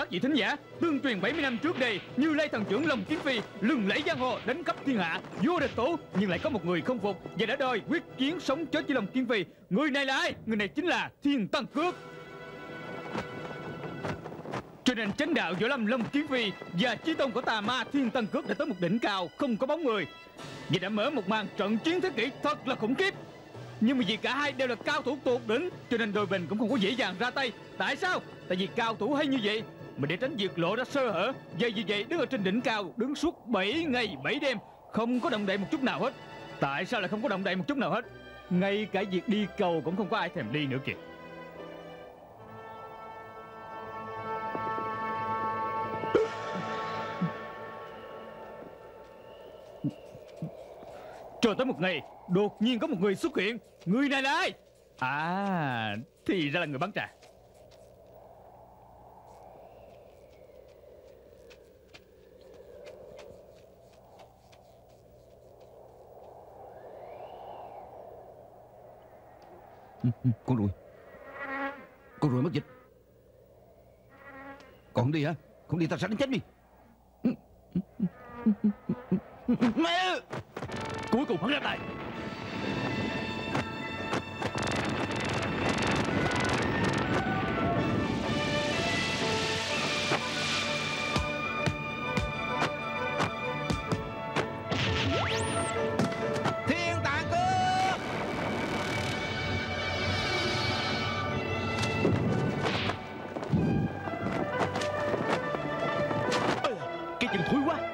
các vị thính giả, tương truyền 70 năm trước đây, Như Lai thần trưởng Long Kiếm Phi lừng lẫy giang hồ, đánh khắp thiên hạ, vua địch thủ, nhưng lại có một người không phục và đã đòi quyết chiến sống chết với Long Kiếm Phi. Người này là ai? Người này chính là Thiên Tăng Cước. Cho nên chánh đạo Võ Lâm Long Kiếm Phi và chí tôn của tà ma Thiên Tăng Cước đã tới một đỉnh cao không có bóng người, và đã mở một màn trận chiến thế kỷ thật là khủng khiếp. Nhưng mà vì cả hai đều là cao thủ tột đỉnh, cho nên đôi bên cũng không có dễ dàng ra tay. Tại sao? Tại vì cao thủ hay như vậy mà để tránh việc lộ ra sơ hở, và vì vậy đứng ở trên đỉnh cao, đứng suốt 7 ngày 7 đêm không có động đậy một chút nào hết. Tại sao lại không có động đậy một chút nào hết? Ngay cả việc đi cầu cũng không có ai thèm đi nữa kìa. Cho tới một ngày, đột nhiên có một người xuất hiện. Người này là ai? À, thì ra là người bán trà. Con ruồi mất dịch. Còn không đi hả? Không đi ta sẽ đánh chết đi. Mẹ! Cuối cùng hắn ra tay. Thiên Tạng Cước! Cái chân thúi quá.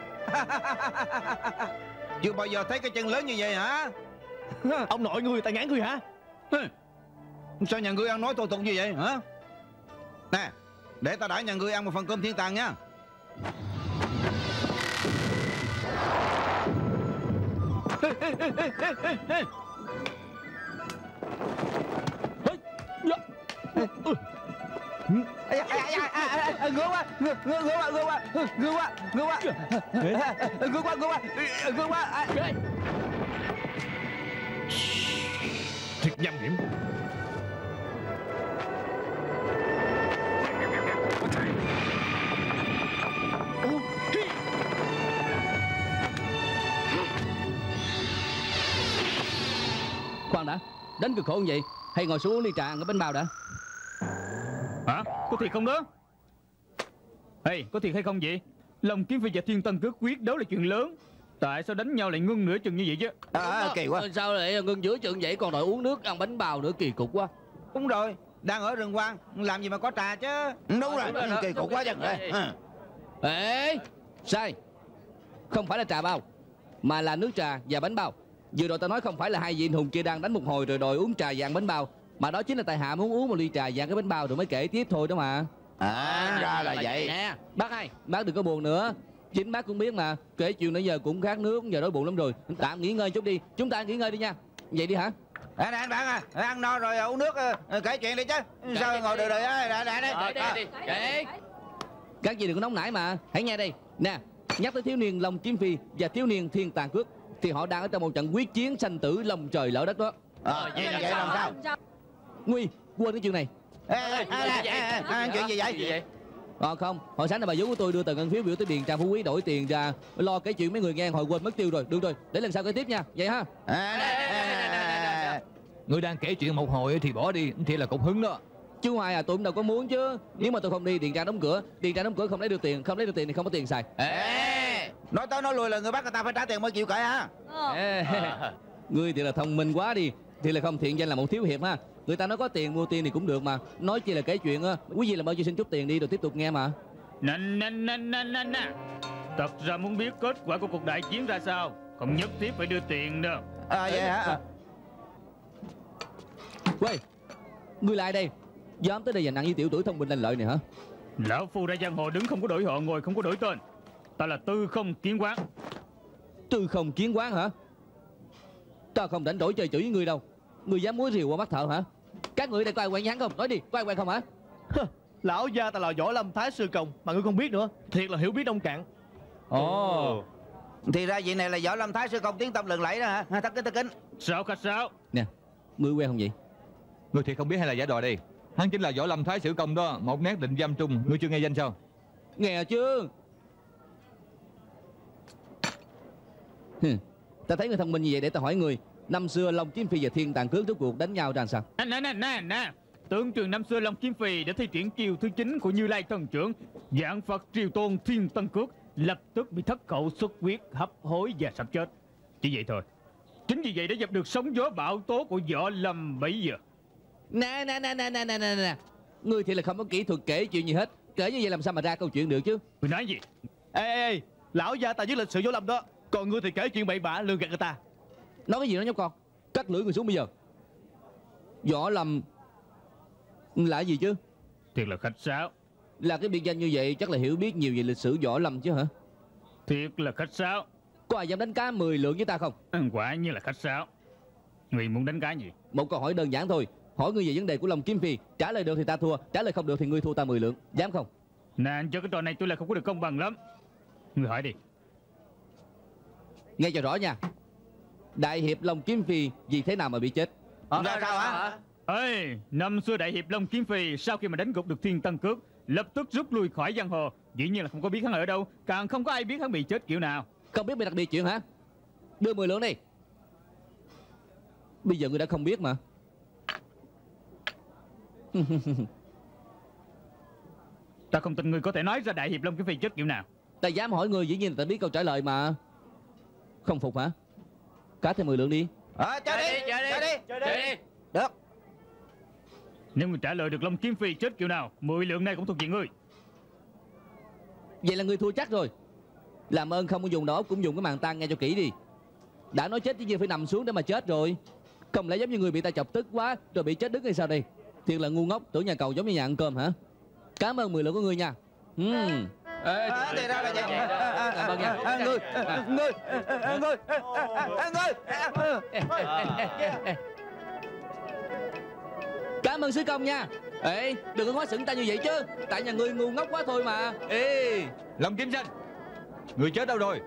Chưa bao giờ thấy cái chân lớn như vậy hả? Ông nội người ta ngán người hả? Sao nhà ngươi ăn nói thô tục như vậy hả? Nè, để ta đãi nhà ngươi ăn một phần cơm thiên tàng nha. Ngứa quá, ngứa quá. Thiệt nham hiểm. Khoan đã, đánh cực khổ như vậy, hay ngồi xuống uống ly trà ăn cái bánh bao đã. Hả? Có thiệt không đó? Ê, có thiệt hay không vậy? Long Kiếm Phi và Thiên Tăng Cước quyết đấu là chuyện lớn. Tại sao đánh nhau lại ngưng nửa chừng như vậy chứ? Kỳ quá. Sao lại ngưng giữa chừng vậy, còn đòi uống nước ăn bánh bao nữa, kỳ cục quá. Đúng rồi, đang ở rừng hoang, làm gì mà có trà chứ. Đúng rồi, kỳ cục quá chừng. Ê, sai. Không phải là trà bao, mà là nước trà và bánh bao. Vừa rồi ta nói không phải là hai vị anh hùng kia đang đánh một hồi rồi đòi uống trà và ăn bánh bao, mà đó chính là tại hạ muốn uống một ly trà và ăn cái bánh bao rồi mới kể tiếp thôi đó mà. Ra là vậy. Nè, bác hai, bác đừng có buồn nữa. Chính bác cũng biết mà, kể chuyện nãy giờ cũng khát nước, giờ đói bụng lắm rồi. Tạm nghỉ ngơi chút đi, chúng ta nghỉ ngơi đi nha. Vậy đi hả? Bạn ăn no rồi uống nước, kể chuyện đi chứ. Sao ngồi đợi Để. Các vị đừng có nóng nảy mà, hãy nghe đây. Nè, nhắc tới thiếu niên Long Kiếm Phi và thiếu niên Thiên Tàng Cước thì họ đang ở trong một trận quyết chiến sanh tử lòng trời lỡ đất đó. Vậy làm sao? Nguy, quên cái chuyện này. Chuyện gì vậy? Không, hồi sáng là bà vú của tôi đưa tờ ngân phiếu biểu tới Điền Trà Phú Quý đổi tiền ra, lo cái chuyện mấy người nghe hồi quên mất tiêu rồi. Được rồi, để lần sau kể tiếp nha. Vậy ha. Ngươi đang kể chuyện một hồi thì bỏ đi, thì là cục hứng đó. Chú Hoài à, tôi cũng đâu có muốn chứ. Nếu mà tôi không đi, Điền Trà đóng cửa. Điền Trà đóng cửa không lấy được tiền, không lấy được tiền thì không có tiền xài. Nói tới nói lui là người bắt người ta phải trả tiền mới chịu kể hả? Ngươi thì là thông minh quá đi, thì là không thiện danh là một thiếu hiệp ha. Người ta nói có tiền mua tiền thì cũng được mà. Nói chi là kể chuyện á, quý vị làm bao nhiêu xin chút tiền đi rồi tiếp tục nghe mà. Nè. Thật ra muốn biết kết quả của cuộc đại chiến ra sao, không nhất thiết phải đưa tiền đâu. Vậy hả? Quay, ngươi lại đây. Dám tới đây giành ăn với tiểu tử thông minh lanh lợi này hả? Lão phu ra giang hồ đứng không có đổi họ, ngồi không có đổi tên. Ta là Tư Không Kiến Quán. Tư Không Kiến Quán hả? Ta không đánh đổi chơi chửi với ngươi đâu. Ngươi dám muối rìu qua mắt thợ hả? Các ngươi đây có ai quen nhắn không? Nói đi, có ai quen không hả? Lão gia ta là Võ Lâm Thái Sư Công mà ngươi không biết nữa. Thiệt là hiểu biết nông cạn. Ồ. Thì ra vị này là Võ Lâm Thái Sư Công tiếng tăm lừng lẫy đó hả? Thất kính. Sao khách sáo? Nè, ngươi quen không vậy? Ngươi thì không biết hay là giả đò đây? Hắn chính là Võ Lâm Thái Sử Công đó, một nét định giam trung. Ngươi chưa nghe danh sao? Nghe chưa? Ta thấy người thông minh như vậy, để ta hỏi người, năm xưa Long Kiếm Phi và Thiên Tàn Cước rốt cuộc đánh nhau ra sao? Nè, tưởng trường năm xưa Long Kiếm Phi đã thi triển chiêu thứ 9 của Như Lai Thần Trưởng, Vạn Phật Triều Tôn Thiên Tân Cước, lập tức bị thất khẩu xuất huyết, hấp hối và sắp chết. Chỉ vậy thôi. Chính vì vậy đã dập được sóng gió bão tố của Võ Lâm bấy giờ. Nè, ngươi thì là không có kỹ thuật kể chuyện gì hết. Kể như vậy làm sao mà ra câu chuyện được chứ? Ngươi nói gì? Ê, lão gia ta với lịch sử Võ Lâm đó, còn ngươi thì kể chuyện bậy bạ lừa gạt người ta. Nói cái gì đó nhóc con? Cắt lưỡi người xuống bây giờ. Võ Lâm là gì chứ? Thiệt là khách sáo. Là cái biệt danh như vậy chắc là hiểu biết nhiều về lịch sử Võ Lâm chứ hả? Thiệt là khách sáo. Có ai dám đánh cá 10 lượng với ta không? Quả như là khách sáo. Ngươi muốn đánh cá gì? Một câu hỏi đơn giản thôi. Hỏi ngươi về vấn đề của Long Kiếm Phi. Trả lời được thì ta thua, trả lời không được thì ngươi thua ta 10 lượng. Dám không? Nè, cho cái trò này tôi là không có được công bằng lắm. Ngươi hỏi đi. Nghe cho rõ nha. Đại hiệp Long Kiếm Phi vì thế nào mà bị chết? Ra sao hả? Ê, năm xưa Đại hiệp Long Kiếm Phi sau khi mà đánh gục được Thiên Tân Cước, lập tức rút lui khỏi giang hồ. Dĩ nhiên là không có biết hắn ở đâu, càng không có ai biết hắn bị chết kiểu nào. Không biết bị đặc biệt chuyện hả? Đưa 10 lượng đi. Bây giờ ngươi đã không biết mà. Ta không tin ngươi có thể nói ra Đại hiệp Long Kiếm Phi chết kiểu nào. Ta dám hỏi ngươi, dĩ nhiên là ta biết câu trả lời mà. Không phục hả? Cá thêm 10 lượng đi. Chơi đi. Được. Nếu ngươi trả lời được Long Kiếm Phi chết kiểu nào, 10 lượng này cũng thuộc về ngươi. Vậy là ngươi thua chắc rồi. Làm ơn không có dùng đầu óc, cũng dùng cái màng tang nghe cho kỹ đi. Đã nói chết chứ gì phải nằm xuống để mà chết rồi. Không lẽ giống như người bị ta chọc tức quá rồi bị chết đứng hay sao đây? Thiệt là ngu ngốc, tưởng nhà cầu giống như nhà ăn cơm hả? Cảm ơn 10 lượng của ngươi nha. Thì ra là vậy. Cảm ơn nha. Ngươi. Cảm ơn sứ công nha. Ê, đừng có nói xửng ta như vậy chứ. Tại nhà ngươi ngu ngốc quá thôi mà. Ê, Long Kiếm Sinh, người chết đâu rồi?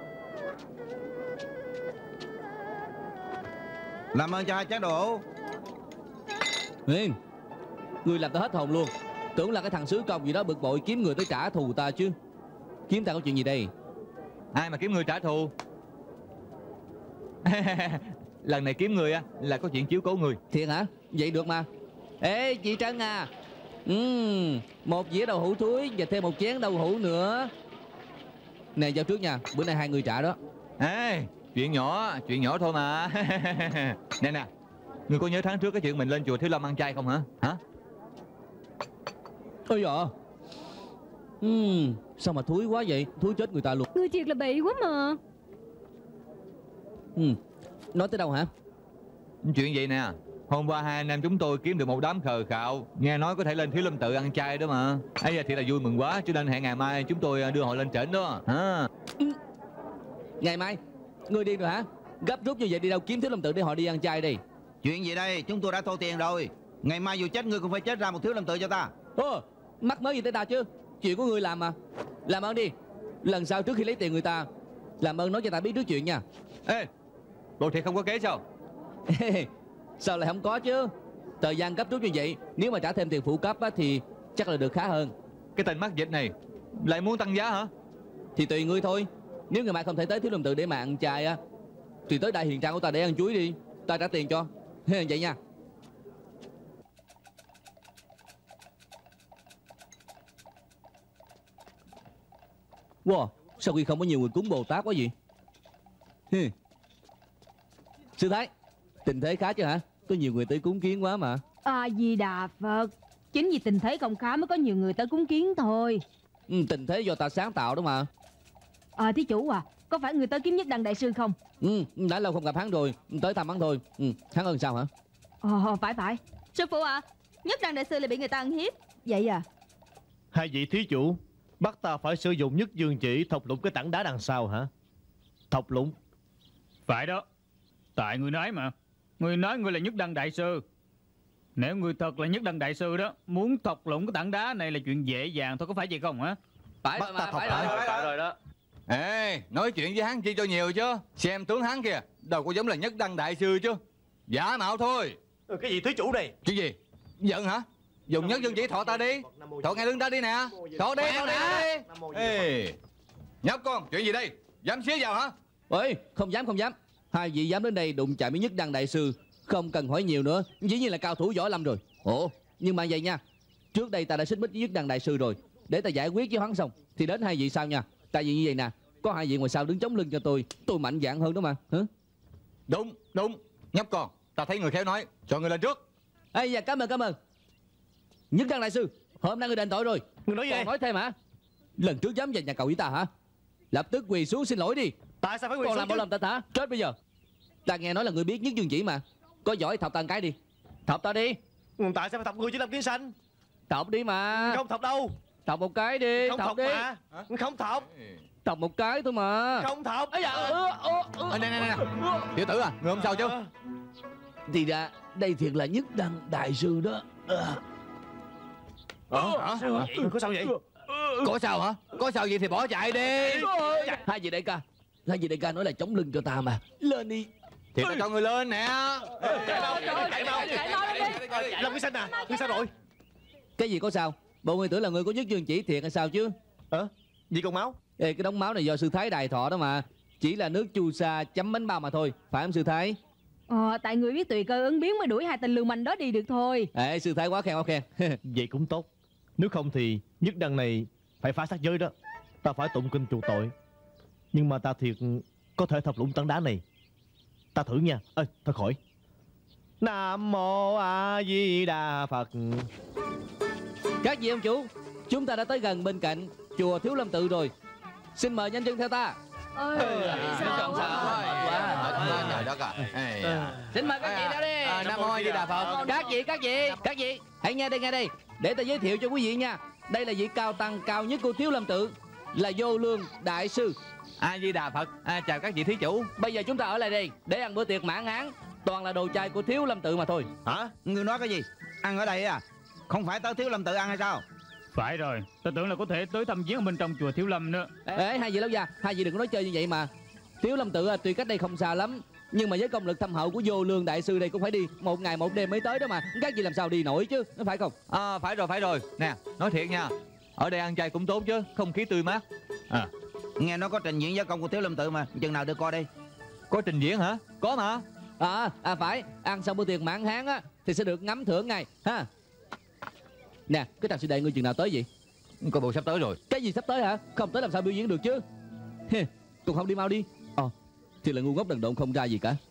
Làm ơn cho 2 chén đồ. Nguyên, ngươi làm ta hết hồn luôn. Tưởng là cái thằng sứ công gì đó bực bội kiếm người tới trả thù ta chứ. Kiếm ta có chuyện gì đây? Ai mà kiếm người trả thù? Lần này kiếm người á là có chuyện chiếu cố người. Thiệt hả? Vậy được mà. Ê chị Trân à, một dĩa đậu hũ thúi và thêm 1 chén đậu hũ nữa. Nè giao trước nha, bữa nay 2 người trả đó. Ê, chuyện nhỏ thôi mà. Nè, ngươi có nhớ tháng trước cái chuyện mình lên chùa Thiếu Lâm ăn chay không hả? Hả? Ôi dạ. Sao mà thúi quá vậy? Thúi chết người ta luôn. Ngươi thiệt là bậy quá mà. Nói tới đâu hả? Chuyện vậy nè. Hôm qua 2 anh em chúng tôi kiếm được một đám khờ khạo, nghe nói có thể lên Thiếu Lâm tự ăn chay đó mà. Ấy da thiệt là vui mừng quá, cho nên hẹn ngày mai chúng tôi đưa họ lên trển đó hả? Ngày mai? Ngươi điên rồi hả? Gấp rút như vậy đi đâu kiếm Thiếu Lâm tự để họ đi ăn chay đi. Chuyện gì đây? Chúng tôi đã thô tiền rồi. Ngày mai dù chết ngươi cũng phải chết ra một Thiếu Lâm tự cho ta. Mắc mới gì tới ta chứ? Chuyện của ngươi làm mà. Làm ơn đi. Lần sau trước khi lấy tiền người ta, làm ơn nói cho ta biết trước chuyện nha. Ê, bộ thiệt không có kế sao? Sao lại không có chứ? Thời gian gấp rút như vậy, nếu mà trả thêm tiền phụ cấp á, thì chắc là được khá hơn. Cái tên mắc dịch này lại muốn tăng giá hả? Thì tùy ngươi thôi. Nếu ngày mai không thể tới Thiếu Lâm tự để mà ăn chay á, thì tới Đại Hiền Trang của ta để ăn chuối đi. Ta trả tiền cho. Vậy nha. Wow, sao khi không có nhiều người cúng Bồ Tát quá vậy? Sư Thái, tình thế khá chứ hả? Có nhiều người tới cúng kiến quá mà. A Di Đà Phật. Chính vì tình thế không khá mới có nhiều người tới cúng kiến thôi. Tình thế do ta sáng tạo đó mà. Thí chủ à, có phải người tới kiếm Nhất Đăng đại sư không? Đã lâu không gặp hắn rồi, tới thăm hắn thôi. Hắn ơn sao hả? Phải. Sư phụ ạ, Nhất Đăng đại sư lại bị người ta ăn hiếp. Vậy à? 2 vị thí chủ bắt ta phải sử dụng Nhất Dương chỉ thọc lũng cái tảng đá đằng sau hả? Thọc lũng? Phải đó. Tại ngươi nói mà. Ngươi nói ngươi là Nhất Đăng đại sư. Nếu ngươi thật là Nhất Đăng đại sư đó, muốn thọc lũng cái tảng đá này là chuyện dễ dàng thôi, có phải vậy không hả? Phải rồi mà, phải rồi đó. Ê, nói chuyện với hắn chi cho nhiều chứ. Xem tướng hắn kìa, đâu có giống là Nhất Đăng đại sư chứ. Giả mạo thôi. Cái gì thí chủ này? Chuyện gì? Giận hả? Dùng nhất dương chỉ thọ ta đi. Thọ ngay lưng ta đi nè. Thọ đi, thọ đi. Ê, nhóc con, chuyện gì đây? Dám xía vào hả? Ôi, không dám. Hai vị dám đến đây đụng chạm với Nhất Đăng đại sư, không cần hỏi nhiều nữa, dĩ nhiên là cao thủ võ lâm rồi. Ồ, nhưng mà vậy nha, trước đây ta đã xích mích với Nhất Đăng đại sư rồi, để ta giải quyết với hắn xong thì đến hai vị sau nha. Tại vì như vậy nè, có hai vị ngoài sau đứng chống lưng cho tôi mạnh dạn hơn đó mà. Hả? Đúng. Nhóc con, ta thấy người khéo nói, cho người lên trước. Ê dạ, cảm ơn. Nhất Đăng đại sư, hôm nay người đền tội rồi. Người nói gì? Còn nói thêm hả? Lần trước dám về nhà cầu với ta hả? Lập tức quỳ xuống xin lỗi đi. Tại sao phải quỳ Còn xuống làm bộ làm ta hả? Chết bây giờ. Ta nghe nói là người biết Nhất Dương chỉ mà. Có giỏi thọc ta một cái đi. Thọc ta đi. Tại sao phải thọc người chỉ làm kiến xanh? Thọc đi mà. Không thọc đâu. Thọc một cái đi. Không thọc đi mà. Không thọc. Thọc một cái thôi mà. Không thọc. Ây da. Nè. Tiểu tử à, người không sao chứ? Thì ra đây thiệt là Nhất Đăng đại sư đó. Hả? Có sao vậy? Có sao hả? Có sao vậy thì bỏ chạy đi. Hai vị đại ca nói là chống lưng cho ta mà. Lên đi. Thì ta cho người lên nè. Chạy mau. Lâm Kiến Xanh à, ngươi sao rồi? Cái gì có sao? Bộ người tưởng là người có Nhất Dương chỉ thiệt hay sao chứ? Gì còn máu? Ê, cái đống máu này do sư Thái đài thọ đó mà. Chỉ là nước chu sa chấm bánh bao mà thôi. Phải không sư Thái? Tại người biết tùy cơ ứng biến mới đuổi hai tên lưu manh đó đi được thôi. Ê, sư Thái quá khen. Vậy cũng tốt. Nếu không thì Nhất Đăng này phải phá sát giới đó. Ta phải tụng kinh chuộc tội. Nhưng mà ta thiệt có thể thập lũng tảng đá này. Ta thử nha. Thôi khỏi. Nam mô A Di Đà Phật. Các vị ông chủ, chúng ta đã tới gần bên cạnh chùa Thiếu Lâm Tự rồi. Xin mời nhanh chân theo ta. Trời đất à. Xin mời các vị theo đi. Nam mô A Di Đà Phật. Các vị, hãy nghe đây. Để ta giới thiệu cho quý vị nha. Đây là vị cao tăng cao nhất của Thiếu Lâm Tự, là Vô Lương đại sư. A Di Đà Phật. Chào các vị thí chủ. Bây giờ chúng ta ở lại đây để ăn bữa tiệc mãn hán, toàn là đồ chay của Thiếu Lâm Tự mà thôi. Hả? Ngươi nói cái gì? Ăn ở đây à? Không phải tới Thiếu Lâm Tự ăn hay sao? Phải rồi, ta tưởng là có thể tới thăm viếng ở bên trong chùa Thiếu Lâm nữa. Ê, hai vị lão già, hai vị đừng có nói chơi như vậy mà. Thiếu Lâm Tự tuy cách đây không xa lắm, nhưng mà với công lực thâm hậu của Vô Lương đại sư đây cũng phải đi 1 ngày 1 đêm mới tới đó mà. Các vị làm sao đi nổi chứ, nó phải không? Phải rồi. Nè, nói thiệt nha, ở đây ăn chay cũng tốt chứ, không khí tươi mát. Nghe nói có trình diễn võ công của Thiếu Lâm Tự mà, chừng nào được coi đi. Có trình diễn hả? Có mà. Phải, ăn xong bữa tiệc mãn hán á thì sẽ được ngắm thưởng ngay ha. Nè, cái thằng sư đệ ngươi chừng nào tới vậy? Coi bộ sắp tới rồi. Cái gì sắp tới hả? Không tới làm sao biểu diễn được chứ. Còn không đi mau đi. Thì là ngu ngốc đần độn không ra gì cả.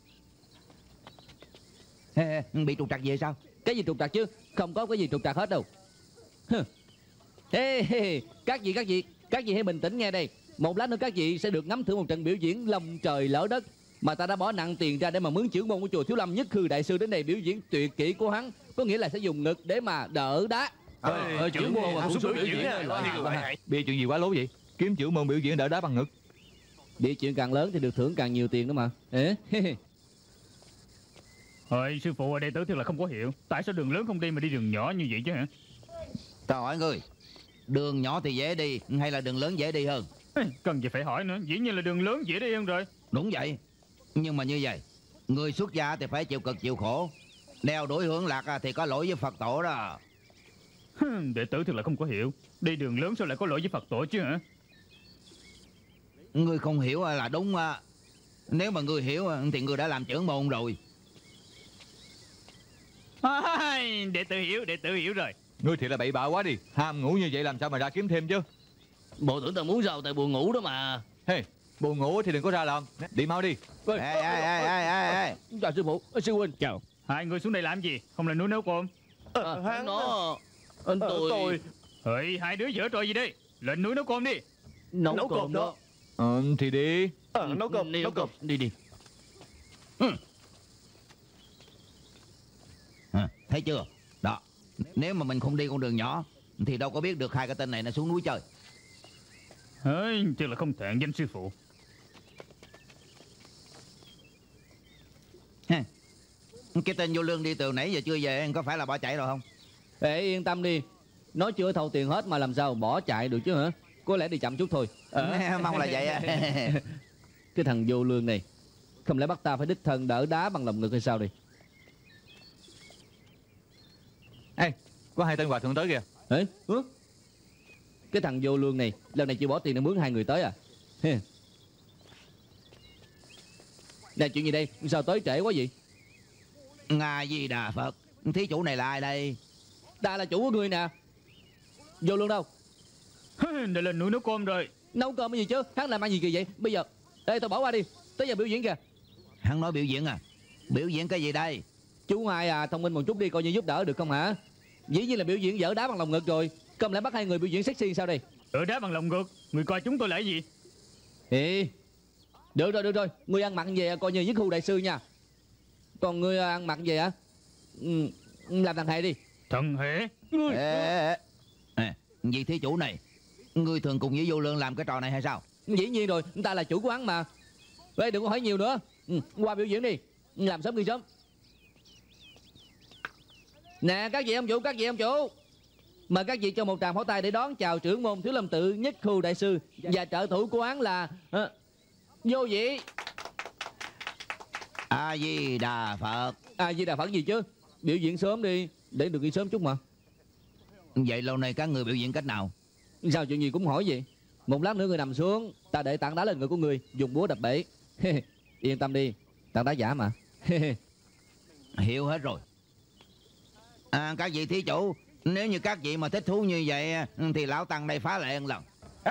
Bị trục trặc gì sao? Cái gì trục trặc chứ? Không có cái gì trục trặc hết đâu. Các vị hãy bình tĩnh nghe đây. Một lát nữa các vị sẽ được ngắm thử một trận biểu diễn lồng trời lỡ đất mà ta đã bỏ nặng tiền ra để mà mướn trưởng môn của chùa Thiếu Lâm Nhất Khư đại sư đến đây biểu diễn tuyệt kỹ của hắn. Có nghĩa là sẽ dùng ngực để mà đỡ đá. Trưởng môn mà cũng xuống biểu diễn. Bia chuyện gì quá lố vậy? Kiếm trưởng môn biểu diễn đỡ đá bằng ngực. Bia chuyện càng lớn thì được thưởng càng nhiều tiền đó mà. Ơi, sư phụ ở đây tớ thật là không có hiểu. Tại sao đường lớn không đi mà đi đường nhỏ như vậy chứ hả? Tao hỏi ngươi, đường nhỏ thì dễ đi hay là đường lớn dễ đi hơn? Cần gì phải hỏi nữa, dĩ nhiên là đường lớn dễ đi hơn rồi. Đúng vậy. Nhưng mà như vậy, người xuất gia thì phải chịu cực chịu khổ, đeo đuổi hưởng lạc thì có lỗi với Phật tổ đó. Đệ tử thật là không có hiểu. Đi đường lớn sao lại có lỗi với Phật tổ chứ hả? Ngươi không hiểu là đúng. Nếu mà ngươi hiểu thì ngươi đã làm trưởng môn rồi. Đệ tử hiểu rồi. Ngươi thiệt là bậy bạ quá đi. Ham ngủ như vậy làm sao mà ra kiếm thêm chứ? Bộ tưởng tao muốn sao tại buồn ngủ đó mà. Buồn ngủ thì đừng có ra làm. Đi mau đi. Ê. Chào sư phụ, sư huynh. Chào. Hai người xuống đây làm gì? Không là núi nấu cơm. Tôi. Hai đứa giở trò gì đây? Lên núi nấu cơm đi. Nấu cơm đó. Thì đi. Nấu cơm. Đi. Thấy chưa? Đó. Nếu mà mình không đi con đường nhỏ thì đâu có biết được hai cái tên này nó xuống núi chơi. Thật là không thẹn danh sư phụ. Cái tên Vô Lương đi từ nãy giờ chưa về, có phải là bỏ chạy rồi không? Ê, yên tâm đi. Nó chưa thâu tiền hết mà làm sao bỏ chạy được chứ hả? Có lẽ đi chậm chút thôi. Mong là vậy. Cái thằng Vô Lương này, không lẽ bắt ta phải đích thân đỡ đá bằng lòng ngực hay sao đi? Có 2 tên hòa thượng tới kìa. Ê, cái thằng vô lương này lần này chịu bỏ tiền để mướn 2 người tới à? Nè, chuyện gì đây? Sao tới trễ quá vậy? Ngài Di Đà Phật, thí chủ này là ai đây? Ta là chủ của người nè. Vô lương đâu? Để lên núi nấu cơm rồi. Nấu cơm cái gì chứ? Hắn làm ăn gì kỳ vậy? Bây giờ, ê, tôi bỏ qua đi. Tới giờ biểu diễn kìa. Hắn nói biểu diễn à? Biểu diễn cái gì đây? Chú Hai à, thông minh một chút đi, coi như giúp đỡ được không hả? Dĩ nhiên là biểu diễn dở đá bằng lòng ngực rồi. Không lẽ bắt 2 người biểu diễn sexy sao đây? Đỡ đá bằng lòng ngực. Người coi chúng tôi là cái gì? Ê, được rồi. Người ăn mặn về coi như với khu đại sư nha. Còn người ăn mặn về hả? Làm thằng Hệ đi. Thần Hệ? Vị thí chủ này, ngươi thường cùng với Vô Lương làm cái trò này hay sao? Dĩ nhiên rồi, ta là chủ của hắn mà. Ê, đừng có hỏi nhiều nữa. Qua biểu diễn đi. Làm sớm đi sớm. Nè các vị ông chủ, mời các vị cho một tràng pháo tay để đón chào trưởng môn Thiếu Lâm Tự Nhất Khu đại sư và trợ thủ của hắn là Vô Vị. A Di Đà Phật. A Di Đà Phật gì chứ? Biểu diễn sớm đi, để được đi sớm chút mà. Vậy lâu nay các người biểu diễn cách nào? Sao chuyện gì cũng hỏi vậy? Một lát nữa người nằm xuống, ta để tảng đá lên người của người, dùng búa đập bể. Yên tâm đi, tảng đá giả mà. Hiểu hết rồi. Các vị thí chủ, nếu như các vị mà thích thú như vậy thì lão tăng đây phá lệ một lần.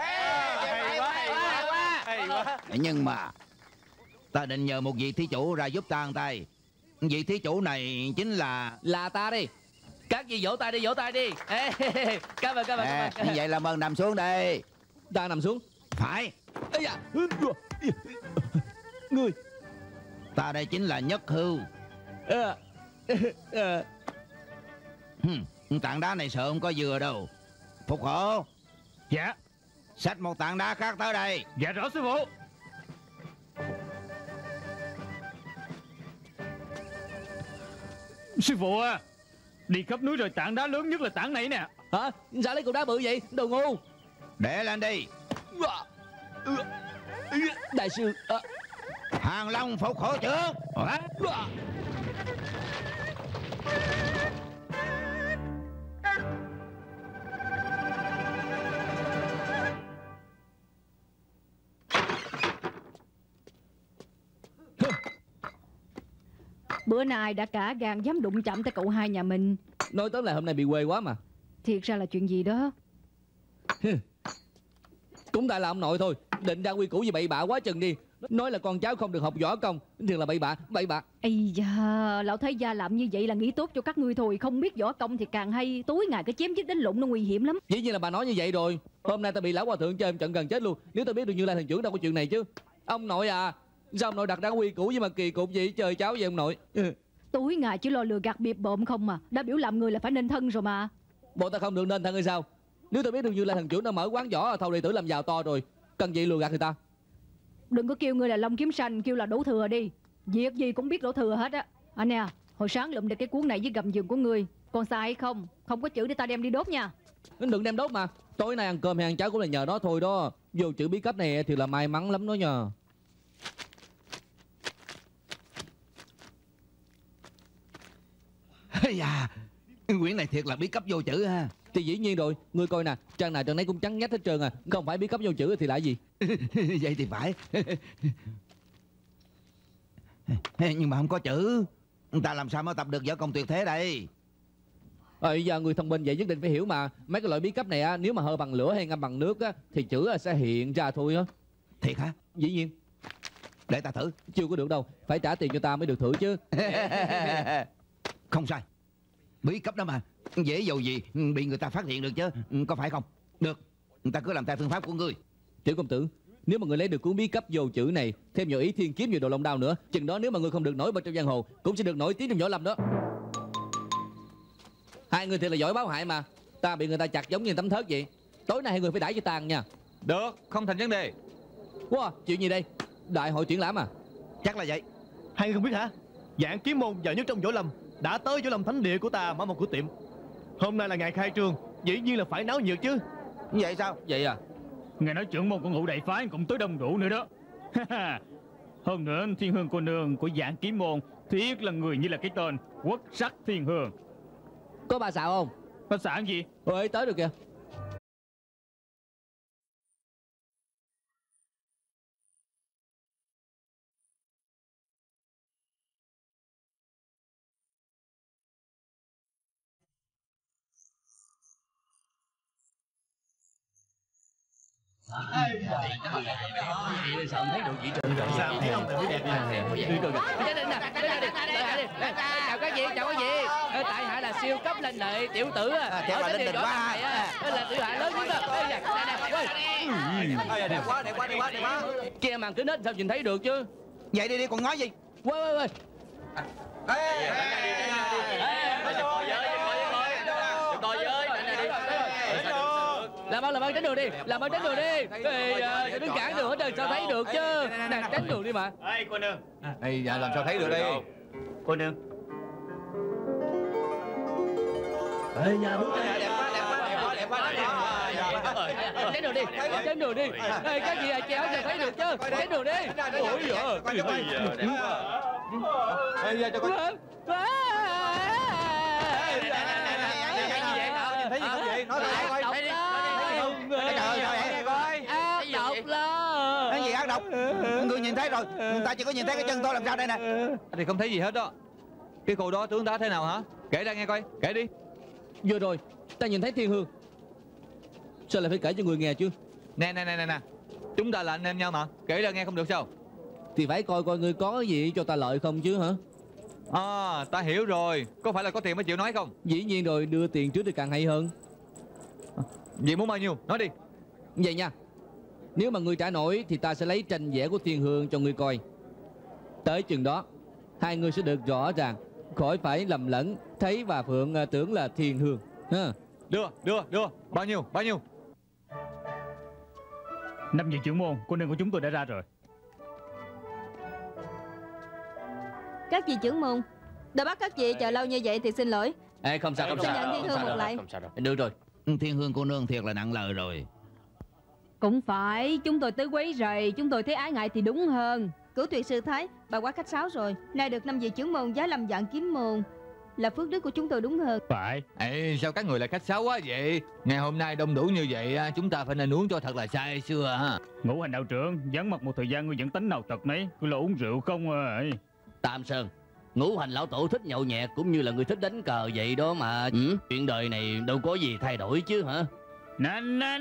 Nhưng mà ta định nhờ một vị thí chủ ra giúp ta một tay. Vị thí chủ này chính là ta đi. Các vị vỗ tay đi. Cảm ơn. Như vậy làm ơn nằm xuống đây. Ta nằm xuống. Phải. Ây da. Người. Ta đây chính là Nhất Hưu. Tảng đá này sợ không có vừa đâu. Phục hộ. Dạ. Xách một tảng đá khác tới đây. Dạ rõ sư phụ. Sư phụ à, đi khắp núi rồi tảng đá lớn nhất là tảng này nè. Hả? Sao lấy cục đá bự vậy? Đồ ngu. Để lên đi. Đại sư. Hàng Long phục hộ trưởng. Bữa nay đã cả gan dám đụng chạm tới cậu Hai nhà mình. Nói tóm lại hôm nay bị quê quá mà. Thiệt ra là chuyện gì đó? Cũng tại là ông nội thôi. Định ra quy củ gì bậy bạ quá chừng đi. Nói là con cháu không được học võ công, thường là bậy bạ. Ây da, lão thái gia làm như vậy là nghĩ tốt cho các ngươi thôi. Không biết võ công thì càng hay. Tối ngày cái chém giết đánh lộn nó nguy hiểm lắm. Dĩ nhiên là bà nói như vậy rồi. Hôm nay ta bị lão hòa thượng chơi trận gần chết luôn. Nếu ta biết được Như Lai thần trưởng đâu có chuyện này chứ. Ông nội à, sao ông nội đặt ra quy củ gì mà kỳ cục vậy? Trời cháu vậy ông nội. Tối ngày chỉ lo lừa gạt bịp bợm không mà. Đã biểu làm người là phải nên thân rồi mà. Bộ ta không được nên thân hay sao? Nếu ta biết được Như Lai thần trưởng đã mở quán võ, thầu đệ tử làm giàu to rồi, cần gì lừa gạt người ta? Đừng có kêu người là Long Kiếm Sanh, kêu là đổ thừa đi. Việc gì cũng biết đổ thừa hết á. Anh nè, hồi sáng lụm được cái cuốn này với gầm giường của người. Còn xài hay không? Không có chữ để ta đem đi đốt nha. Đừng đem đốt mà. Tối nay ăn cơm hay ăn cháo cũng là nhờ nó thôi đó. Vô chữ bí cấp này thì là may mắn lắm đó nhờ. Dạ, quyển này thiệt là bí cấp vô chữ ha. Thì dĩ nhiên rồi, ngươi coi nè, trang nào trang nấy cũng trắng nhách hết trơn à. Không phải bí cấp vô chữ thì là gì? Vậy thì phải. Nhưng mà không có chữ, ta làm sao mới tập được võ công tuyệt thế đây? Giờ người thông minh vậy nhất định phải hiểu mà. Mấy cái loại bí cấp này á, nếu mà hơi bằng lửa hay ngâm bằng nước á, thì chữ sẽ hiện ra thôi á. Thiệt hả? Dĩ nhiên. Để ta thử. Chưa có được đâu, phải trả tiền cho ta mới được thử chứ. Không sai, bí cấp đó mà, dễ dầu gì bị người ta phát hiện được chứ, có phải không? Được, người ta cứ làm theo phương pháp của ngươi. Tiểu công tử, nếu mà người lấy được cuốn bí cấp vô chữ này, thêm nhiều ý thiên kiếm nhiều đồ long đao nữa, chừng đó nếu mà người không được nổi bật trong giang hồ, cũng sẽ được nổi tiếng trong võ lâm đó. Hai người thì là giỏi báo hại mà. Ta bị người ta chặt giống như tấm thớt vậy. Tối nay hai người phải đãi cho tàn nha. Được, không thành vấn đề. Wow, chuyện gì đây? Đại hội triển lãm à? Chắc là vậy. Hai người không biết hả? Dạng kiếm môn giàu nhất trong võ lâm đã tới võ lâm thánh địa của ta mở một cửa tiệm. Hôm nay là ngày khai trương, dĩ nhiên là phải náo nhiệt chứ. Vậy sao? Vậy à? Nghe nói trưởng môn của Ngũ Đại Phái cũng tới đông đủ nữa đó. Hơn nữa Thiên Hương cô nương của Dạng Kiếm Môn thiết là người như là cái tên Quốc Sắc Thiên Hương. Có bà xạo không? Khách sạn gì? Ôi tới được kìa. Sao thấy được chị Trần rồi? Sao thấy ông thấy đẹp nè? Chào các vị, chào các vị. Tại hạ là siêu cấp linh lệ tiểu tử á. Chắc là linh đình quá. Là tiểu hạ lớn nhất á. Đẹp quá, đẹp quá, đẹp quá, đẹp quá. Kia màn kính hết sao nhìn thấy được chứ? Vậy đi còn nói gì? Quay. Làm ơn tránh đường đi, đừng cản đường hết trơn, sao thấy được chứ? Nàng tránh đường đi mà. Ê cô nương. Ê, dạ làm sao thấy được đây? Cô nương. Ê, nhà đúng đẹp quá, đẹp quá, đẹp quá, đẹp quá. Tránh đường đi. Ê, các gì chéo sao thấy được chứ? Tránh đường đi. Ôi giời. Ê, dạ cho con. Thấy gì không vậy? Nói lại coi. Cái gì ác độc? Người nhìn thấy rồi, người ta chỉ có nhìn thấy cái chân tôi làm sao đây nè. Thì không thấy gì hết đó. Cái cô đó tướng tá thế nào hả? Kể ra nghe coi, kể đi. Vừa rồi, ta nhìn thấy thiên hương. Sao lại phải kể cho người nghe chứ? Nè, chúng ta là anh em nhau mà, kể ra nghe không được sao? Thì phải coi coi ngươi có gì cho ta lợi không chứ hả? À, ta hiểu rồi. Có phải là có tiền mới chịu nói không? Dĩ nhiên rồi, đưa tiền trước thì càng hay hơn. Vậy muốn bao nhiêu? Nói đi. Vậy nha. Nếu mà ngươi trả nổi thì ta sẽ lấy tranh vẽ của thiên hương cho ngươi coi. Tới chừng đó, hai người sẽ được rõ ràng, khỏi phải lầm lẫn thấy bà Phượng tưởng là thiên hương ha. Đưa. Bao nhiêu? 5 vị trưởng môn, cô nương của chúng tôi đã ra rồi. Các vị trưởng môn, đã bắt các vị chờ lâu như vậy thì xin lỗi. Ê, không sao. Xin nhận thiên hương một lại. Được rồi. Thiên hương cô nương thiệt là nặng lời rồi. Cũng phải, chúng tôi tới quấy rầy, chúng tôi thấy ái ngại thì đúng hơn. Cửu tuyệt sư thái, bà quá khách sáo rồi. Nay được 5 vị trưởng môn giá lâm Vạn Kiếm môn là phước đức của chúng tôi đúng hơn. Phải. Ê, sao các người lại khách sáo quá vậy? Ngày hôm nay đông đủ như vậy, chúng ta phải nên uống cho thật là say xưa ha. Ngũ hành đạo trưởng, vắng mặt một thời gian ngươi vẫn tính nào tật mấy, cứ là uống rượu không à. Tam Sơn, ngũ hành lão tổ thích nhậu nhẹt cũng như là người thích đánh cờ vậy đó mà. Chuyện đời này đâu có gì thay đổi chứ hả? Nè.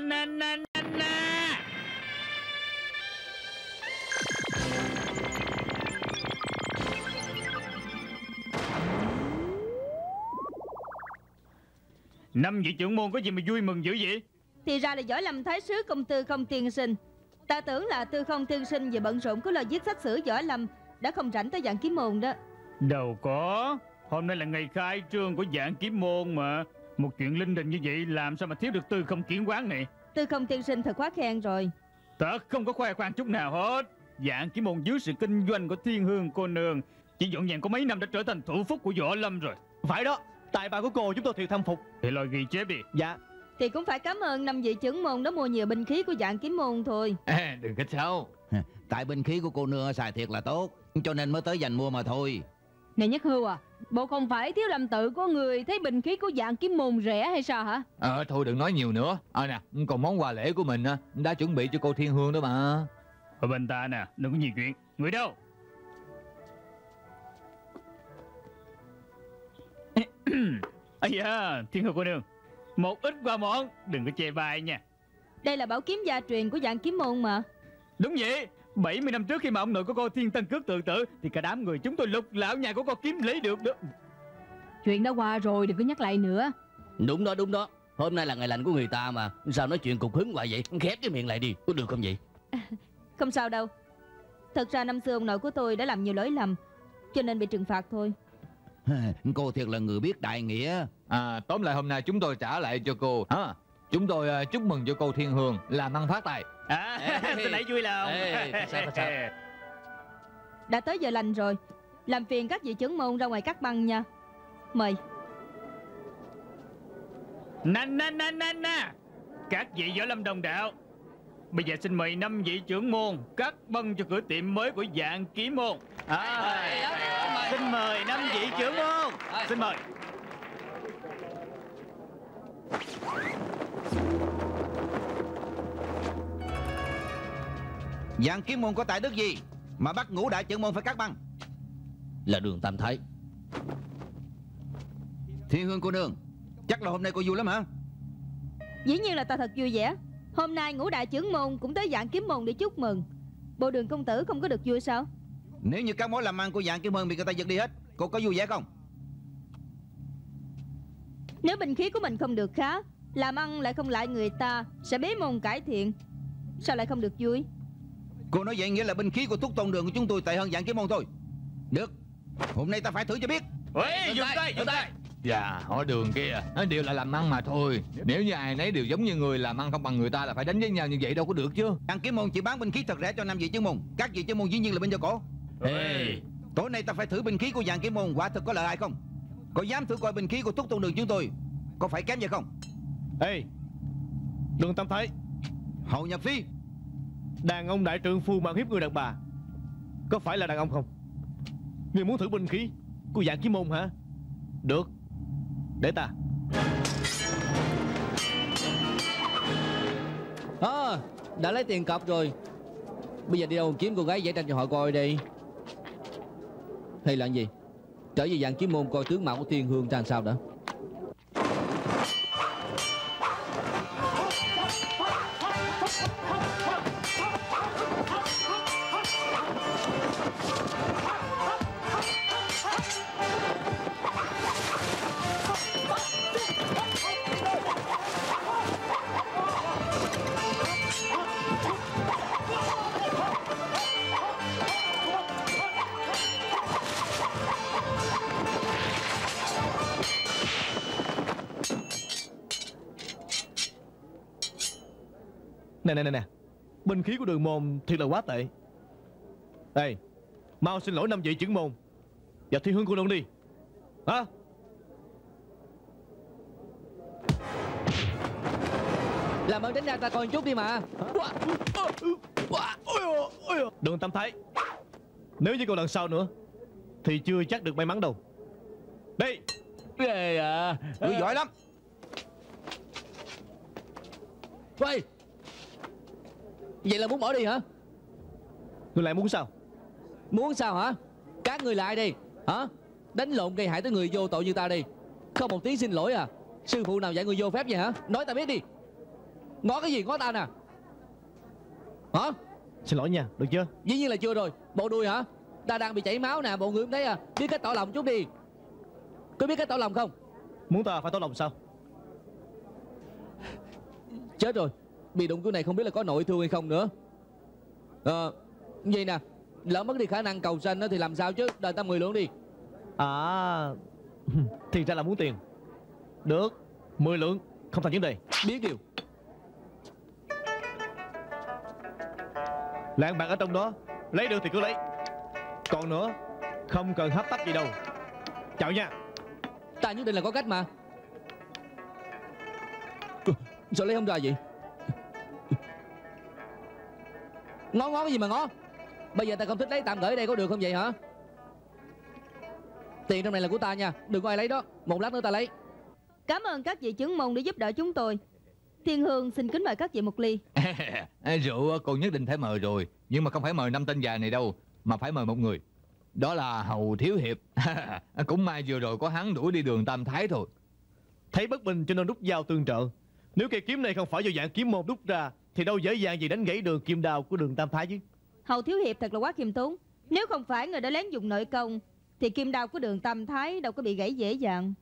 5 vị trưởng môn có gì mà vui mừng dữ vậy? Thì ra là Võ Lâm Thái sứ công Tư Không tiên sinh. Ta tưởng là Tư Không tiên sinh vì bận rộn có lời viết sách sử Võ Lâm đã không rảnh tới Vạn Kiếm môn đó. Đâu có, hôm nay là ngày khai trương của Vạn Kiếm môn mà. Một chuyện linh đình như vậy làm sao mà thiếu được Tư Không kiến quán này. Tư Không tiên sinh thật quá khen rồi. Ta không có khoe khoang chút nào hết. Vạn Kiếm môn dưới sự kinh doanh của thiên hương cô nương chỉ dọn dàng có mấy năm đã trở thành thủ phúc của Võ Lâm rồi. Phải đó, tài ba của cô chúng tôi thiệt khâm phục. Thì lời ghi chép đi. Dạ. Thì cũng phải cảm ơn 5 vị trưởng môn đã mua nhiều binh khí của Vạn Kiếm môn thôi. Đừng khách sáo. Tại binh khí của cô nương xài thiệt là tốt, cho nên mới tới giành mua mà thôi. Này Nhất Hưu à, bộ không phải Thiếu Lâm tự có người thấy bình khí của Vạn Kiếm môn rẻ hay sao hả? Thôi đừng nói nhiều nữa. Nè, còn món quà lễ của mình đã chuẩn bị cho cô thiên hương đó mà. Ở bên ta nè, đừng có nhiều chuyện. Người đâu? Ây da, thiên hương cô nương, một ít quà mọn, đừng có chê bai nha. Đây là bảo kiếm gia truyền của Vạn Kiếm môn mà. Đúng vậy, 70 năm trước khi mà ông nội của cô Thiên Tân Cước tự tử thì cả đám người chúng tôi lục lão nhà của cô kiếm lấy được đó. Chuyện đã qua rồi, đừng có nhắc lại nữa. Đúng đó. Hôm nay là ngày lành của người ta mà. Sao nói chuyện cục hứng hoài vậy? Khép cái miệng lại đi, có được không vậy? Không sao đâu. Thật ra năm xưa ông nội của tôi đã làm nhiều lỗi lầm, cho nên bị trừng phạt thôi. Cô thiệt là người biết đại nghĩa. Tóm lại hôm nay chúng tôi trả lại cho cô. Chúng tôi chúc mừng cho cô thiên hương làm ăn phát tài. Xin hãy vui lòng. Sao? Đã tới giờ lành rồi, làm phiền các vị trưởng môn ra ngoài cắt băng nha. Mời. Nè. Các vị Võ Lâm đồng đạo, bây giờ xin mời 5 vị trưởng môn cắt băng cho cửa tiệm mới của Vạn Kiếm môn. Xin mời 5 vị trưởng môn. Xin mời. Dạng Kiếm Môn có tài đức gì mà bắt Ngũ Đại Trưởng Môn phải cắt băng? Là Đường Tam Thái. Thiên Hương cô nương, chắc là hôm nay cô vui lắm hả? Dĩ nhiên là ta thật vui vẻ. Hôm nay Ngũ Đại Trưởng Môn cũng tới Dạng Kiếm Môn để chúc mừng. Bộ Đường công tử không có được vui sao? Nếu như các mối làm ăn của Dạng Kiếm Môn bị người ta giật đi hết, cô có vui vẻ không? Nếu binh khí của mình không được khá, làm ăn lại không lại người ta, sẽ bế môn cải thiện, sao lại không được vui? Cô nói vậy nghĩa là binh khí của Túc Tôn Đường của chúng tôi tệ hơn Dạng Kiếm Môn thôi. Được, hôm nay ta phải thử cho biết. Ê, dừng tay, dừng tay. Dạ, họ Đường kia, nó đều là làm ăn mà thôi. Nếu như ai nấy đều giống như người làm ăn không bằng người ta là phải đánh với nhau như vậy đâu có được chứ. Dạng Kiếm Môn chỉ bán binh khí thật rẻ cho 5 vị trưởng môn. Các vị trưởng môn dĩ nhiên là bên cho cổ. Ê, Tối nay ta phải thử binh khí của Dạng Kiếm Môn quả thực có lợi hại không? Có dám thử coi binh khí của Túc Tôn Đường chúng tôi có phải kém vậy không? Ê, Đường Tam Thái, Hậu Nhật Phi, đàn ông đại trượng phu mang hiếp người đàn bà, có phải là đàn ông không? Ngươi muốn thử binh khí của Dạng Kiếm Môn hả? Được, để ta. Đã lấy tiền cọc rồi. Bây giờ đi đâu kiếm cô gái vẽ tranh cho họ coi đi. Hay là gì? Trở về Dạng Kiếm Môn coi tướng mạo của Thiên Hương ra sao đã. Nè, binh khí của Đường môn thiệt là quá tệ. Ê, mau xin lỗi 5 vị trưởng môn và Thiên Hương cô nương đi. Hả? Làm ơn đánh ra ta coi một chút đi mà. Đường Tam Thái, nếu như còn lần sau nữa thì chưa chắc được may mắn đâu. Đi. ghê à. ngươi giỏi lắm. Quay. Vậy là muốn bỏ đi hả? Ngươi lại muốn sao? Muốn sao hả? Các người lại đi. Hả? Đánh lộn gây hại tới người vô tội như ta đi. Không một tiếng xin lỗi à? Sư phụ nào dạy người vô phép vậy hả? Nói ta biết đi. Ngó cái gì ngó ta nè? Hả? Xin lỗi nha, được chưa? Dĩ nhiên là chưa rồi. Bộ đuôi hả? Ta đang bị chảy máu nè, bộ người không thấy à? Biết cách tỏ lòng chút đi. Có biết cách tỏ lòng không? Muốn ta phải tỏ lòng sao? Chết rồi. Bị đụng cái này không biết là có nội thương hay không nữa. Vậy nè, lỡ mất đi khả năng cầu sanh thì làm sao chứ? Đền ta 10 lượng đi. À, thì ra là muốn tiền. Được, 10 lượng, không thành vấn đề. Biết điều. Lạng bạc ở trong đó, lấy được thì cứ lấy. Còn nữa, không cần hấp tấp gì đâu. Chào nha. Ta nhất định là có cách mà. Sao lấy không ra vậy? Ngó cái gì mà ngó? Bây giờ ta không thích lấy, tạm gửi ở đây có được không vậy hả? Tiền trong này là của ta nha, đừng có ai lấy đó. Một lát nữa ta lấy. Cảm ơn các vị trưởng môn đã giúp đỡ chúng tôi. Thiên Hương xin kính mời các vị một ly. Rượu cô nhất định phải mời rồi. Nhưng mà không phải mời 5 tên già này đâu, mà phải mời một người. Đó là Hầu Thiếu Hiệp. Cũng may vừa rồi có hắn đuổi đi Đường Tam Thái thôi. Thấy bất bình cho nên rút dao tương trợ. Nếu cây kiếm này không phải do Dạng Kiếm Môn rút ra thì đâu dễ dàng gì đánh gãy đường kim đao của Đường Tam Thái chứ. Hầu Thiếu Hiệp thật là quá khiêm tốn. Nếu không phải người đã lén dùng nội công thì kim đao của Đường Tam Thái đâu có bị gãy dễ dàng.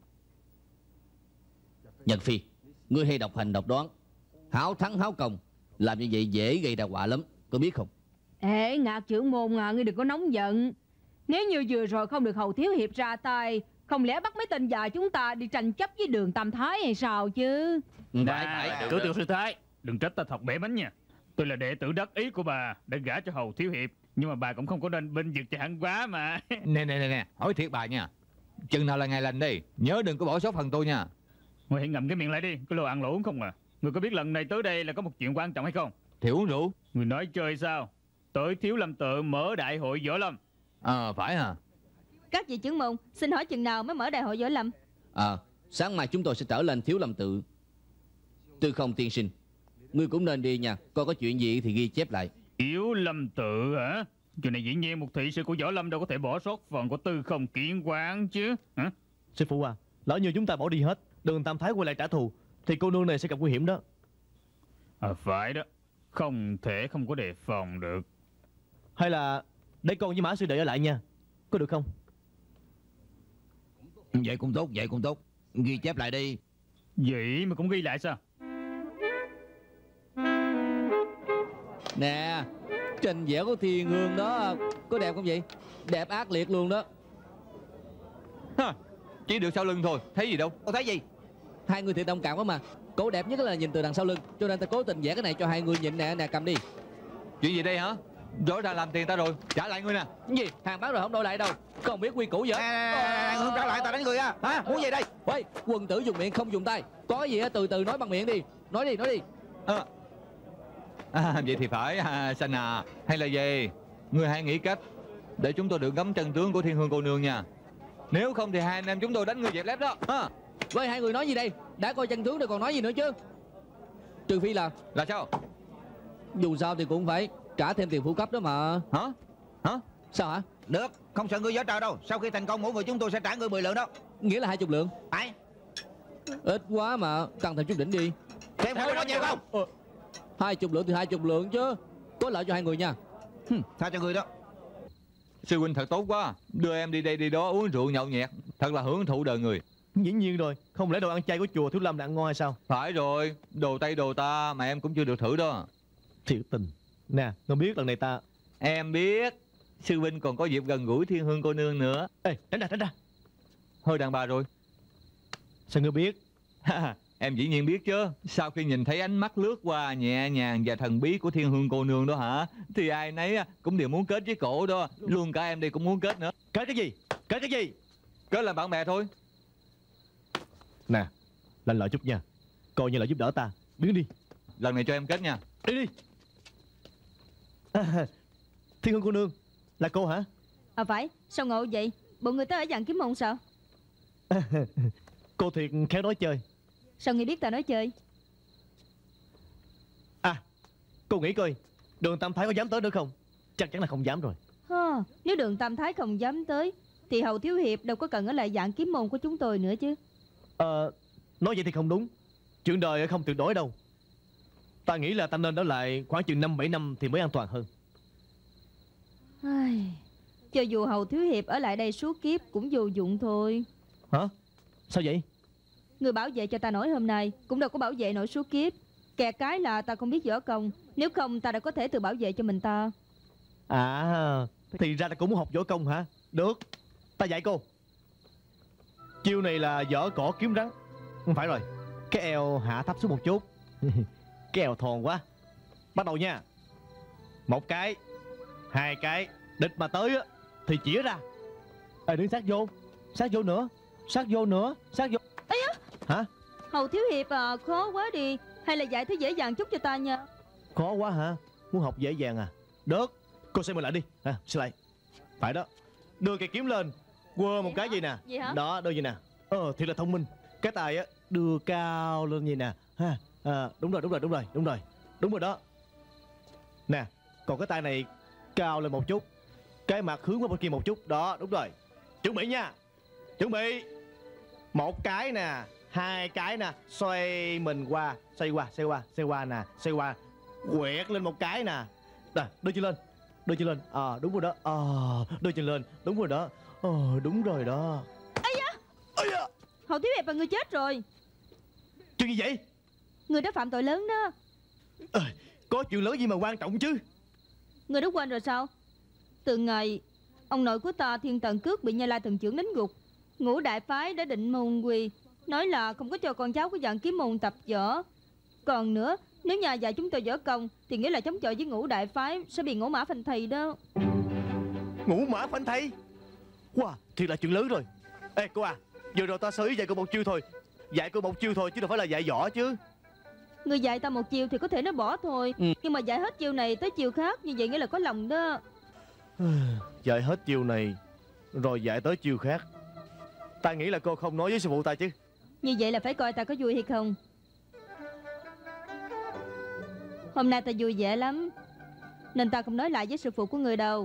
Nhật Phi, ngươi hay độc hành độc đoán, háo thắng háo công, làm như vậy dễ gây ra họa lắm, có biết không? Ê, Ngạc trưởng môn à, ngươi đừng có nóng giận. Nếu như vừa rồi không được Hầu Thiếu Hiệp ra tay, không lẽ bắt mấy tên già chúng ta đi tranh chấp với Đường Tam Thái hay sao chứ? Phải. Cửu tiểu sư thái, đừng trách ta thật bể bánh nha. Tôi là đệ tử đắc ý của bà, đã gả cho Hầu Thiếu Hiệp, nhưng mà bà cũng không có nên binh vực cho hắn quá mà. Nè, hỏi thiệt bà nha. Chừng nào là ngày lành đi, nhớ đừng có bỏ sót phần tôi nha. Ngươi hãy ngậm cái miệng lại đi, cái lô ăn lỗ uống không à. Ngươi có biết lần này tới đây là có một chuyện quan trọng hay không? Thì uống rượu. Ngươi nói chơi sao? Tới Thiếu Lâm Tự mở đại hội võ lâm. Phải hả? Các vị trưởng môn xin hỏi chừng nào mới mở đại hội võ lâm? Sáng mai chúng tôi sẽ trở lên Thiếu Lâm Tự. Tư Không tiên sinh, ngươi cũng nên đi nha, coi có chuyện gì thì ghi chép lại. Yếu Lâm Tự hả? Chuyện này dĩ nhiên một thị sự của Võ Lâm đâu có thể bỏ sót phần của Tư Không Kiện Quang chứ hả? Sư phụ à, lỡ như chúng ta bỏ đi hết, Đường Tam Thái quay lại trả thù, thì cô nương này sẽ gặp nguy hiểm đó. Phải đó, không thể không có đề phòng được. Hay là để con với Mã Sư Đệ ở lại nha, có được không? Vậy cũng tốt, vậy cũng tốt. Ghi chép lại đi. Vậy mà cũng ghi lại sao? Nè, trình vẽ của Thiên Hương đó có đẹp không vậy? Đẹp ác liệt luôn đó. Ha, chỉ được sau lưng thôi, thấy gì đâu. Có thấy gì? Hai người thì đồng cảm quá mà. Cổ đẹp nhất là nhìn từ đằng sau lưng, cho nên ta cố tình vẽ cái này cho hai người nhìn nè. Nè, cầm đi. Chuyện gì đây hả? Rõ ràng làm tiền ta rồi, trả lại ngươi nè. Cái gì? Hàng bán rồi không đổi lại đâu. Không biết quy củ vậy. Không trả lại, ta đánh người á. Hả? Muốn gì đây? Ôi, quân tử dùng miệng không dùng tay. Có gì từ từ nói bằng miệng đi. Nói đi, nói đi. Vậy thì phải Xanh à. Hay là gì? Ngươi hãy nghĩ cách để chúng tôi được ngắm chân tướng của Thiên Hương cô nương nha. Nếu không thì hai anh em chúng tôi đánh ngươi dẹp lép đó. Với hai người nói gì đây? Đã coi chân tướng rồi còn nói gì nữa chứ? Trừ phi là sao? dù sao thì cũng phải trả thêm tiền phụ cấp đó mà. Hả? Sao hả? Được, không sợ ngươi giở trò đâu. Sau khi thành công mỗi người chúng tôi sẽ trả ngươi 10 lượng đó. Nghĩa là 20 lượng. Phải. Ít quá mà, tăng thêm chút đỉnh đi. Thêm phải nói nhiều không? 20 lượng thì 20 lượng chứ. Có lợi cho hai người nha. Tha cho ngươi đó. Sư huynh thật tốt quá. Đưa em đi đây đi đó uống rượu nhậu nhẹt, thật là hưởng thụ đời người. Dĩ nhiên rồi, không lẽ đồ ăn chay của chùa Thiếu Lâm là ăn ngon hay sao? Phải rồi, đồ Tây đồ ta mà em cũng chưa được thử đó. Thiệt tình. Nè, ngươi biết lần này ta... Em biết. Sư huynh còn có dịp gần gũi Thiên Hương cô nương nữa. Ê, tránh ra. Hơi đàn bà rồi. Sao ngươi biết? Em dĩ nhiên biết chứ. Sau khi nhìn thấy ánh mắt lướt qua nhẹ nhàng và thần bí của Thiên Hương cô nương đó hả, thì ai nấy cũng đều muốn kết với cổ đó. Luôn cả em đây cũng muốn kết nữa. Kết cái gì? Kết là bạn bè thôi. Nè, lanh lợi chút nha, coi như là giúp đỡ ta. Biến đi. Lần này cho em kết nha. Đi. Thiên Hương cô nương, là cô hả? Phải, sao ngộ vậy? Bộ người ta ở dạng kiếm môn sao? Cô thiệt khéo nói chơi. Sao ngươi biết ta nói chơi? Cô nghĩ coi, Đường Tam Thái có dám tới nữa không? Chắc chắn là không dám rồi. Nếu Đường Tam Thái không dám tới thì Hầu Thiếu Hiệp đâu có cần ở lại dạng kiếm môn của chúng tôi nữa chứ. Nói vậy thì không đúng. Chuyện đời không tuyệt đối đâu. Ta nghĩ là ta nên ở lại khoảng chừng 5-7 năm thì mới an toàn hơn. Cho dù Hầu Thiếu Hiệp ở lại đây suốt kiếp cũng vô dụng thôi. Hả? Sao vậy? Người bảo vệ cho ta nổi hôm nay cũng đâu có bảo vệ nổi suốt kiếp. Kẹt cái là ta không biết võ công. Nếu không ta đã có thể tự bảo vệ cho mình ta. Thì ra là cũng muốn học võ công hả? Được, ta dạy cô. Chiêu này là võ cỏ kiếm rắn. Không phải rồi, cái eo hạ thấp xuống một chút. Cái eo thòn quá. Bắt đầu nha. 1 cái, 2 cái. Địch mà tới á thì chĩa ra. Đứng sát vô. Sát vô nữa. Sát vô. Ây da. Hả? Hầu Thiếu Hiệp khó quá đi. Hay là dạy thứ dễ dàng chút cho ta nha. Khó quá hả? Muốn học dễ dàng à? Được, cô xem mình lại đi. Xem lại. Phải đó. Đưa cây kiếm lên, quơ một cái gì nè. Gì hả? Đó, đưa gì nè. Thiệt là thông minh. Cái tài á đưa cao lên gì nè. Đúng rồi đó. Nè, còn cái tay này cao lên một chút, cái mặt hướng qua bên kia một chút. Đó, đúng rồi. Chuẩn bị nha. Chuẩn bị. 1 cái nè, 2 cái nè. Xoay mình qua. Xoay qua nè. Xoay qua. Quẹt lên 1 cái nè. Rồi, đưa chân lên. Đúng rồi đó. Đưa chân lên. Đúng rồi đó. Đúng rồi đó. Ây da. Hầu Thiếu Hiệp và người chết rồi. Chuyện gì vậy? Người đã phạm tội lớn đó. Có chuyện lớn gì mà quan trọng chứ? Người đã quên rồi sao? Từ ngày ông nội của ta Thiên Tần Cước bị Nha Lai Thần Trưởng đánh gục, Ngũ Đại Phái đã định môn quy, nói là không có cho con cháu của dạng kiếm môn tập võ. Còn nữa, nếu nhà dạy chúng tôi võ công thì nghĩa là chống chọi với Ngũ Đại Phái sẽ bị ngũ mã phanh thây đó. Ngũ mã phanh thây? Wow, thiệt là chuyện lớn rồi. Ê cô à, vừa rồi ta sơ ý dạy cô một chiêu thôi. Dạy cô một chiêu thôi chứ đâu phải là dạy võ chứ. Người dạy ta một chiêu thì có thể nó bỏ thôi. Nhưng mà dạy hết chiêu này tới chiêu khác, như vậy nghĩa là có lòng đó. Dạy hết chiêu này rồi dạy tới chiêu khác. Ta nghĩ là cô không nói với sư phụ ta chứ. Như vậy là phải coi ta có vui hay không. Hôm nay ta vui vẻ lắm. nên ta không nói lại với sư phụ của người đâu.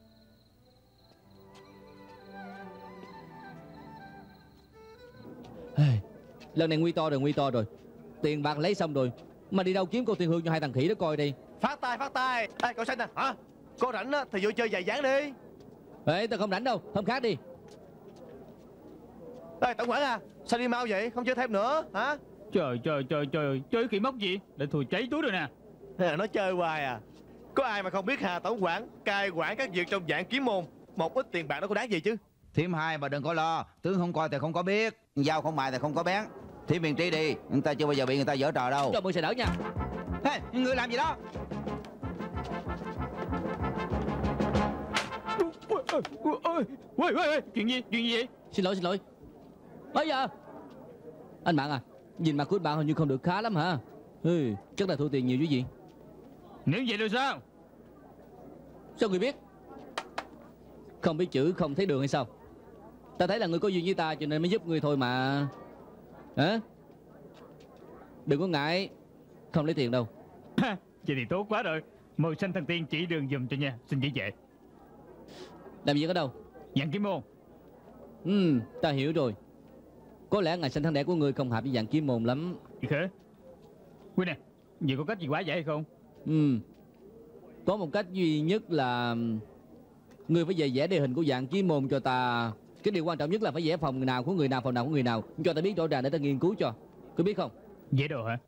Lần này nguy to rồi. Tiền bạc lấy xong rồi mà đi đâu kiếm cô Thiên Hương cho hai thằng khỉ đó coi đi. Phát tay. Ê cậu xanh nè, hả? Có rảnh á thì vô chơi giày dán đi. Ê, tao không rảnh đâu, hôm khác đi. Ê tổng quản à, sao đi mau vậy, không chơi thêm nữa hả? Trời, chơi khỉ móc gì? Để thùi cháy túi rồi nè. Nó chơi hoài à. Có ai mà không biết Hà tổng quản cai quản các việc trong dạng kiếm môn. Một ít tiền bạc nó có đáng gì chứ. Thím hai mà đừng có lo, tướng không coi thì không có biết, dao không mài thì không có bén. Thím miền trí đi, người ta chưa bao giờ bị người ta giở trò đâu. Cho mượn xe đỡ nha. Hey, người làm gì đó? Ôi, chuyện gì vậy? Xin lỗi. Bây giờ anh bạn à, nhìn mặt của bạn hình như không được khá lắm hả? Chắc là thua tiền nhiều chứ gì. Nếu vậy rồi sao? Sao người biết? Không biết chữ không thấy đường hay sao? Ta thấy là người có duyên với ta cho nên mới giúp người thôi mà. Hả? Đừng có ngại, không lấy tiền đâu. Vậy thì tốt quá rồi. Mời sanh thần tiên chỉ đường giùm cho nha. Xin chỉ vệ. Làm gì ở đâu? Dạng kiếm môn. Ta hiểu rồi. Có lẽ ngày sinh tháng đẻ của ngươi không hợp với dạng kiếm môn lắm. Gì thế? Quy nè, vậy có cách gì quá giải hay không? Có một cách duy nhất là ngươi phải về vẽ địa hình của dạng kiếm môn cho ta. Cái điều quan trọng nhất là phải vẽ phòng nào của người nào, phòng nào của người nào, cho ta biết rõ ràng để ta nghiên cứu cho. Cứ biết không? Vẽ đồ hả?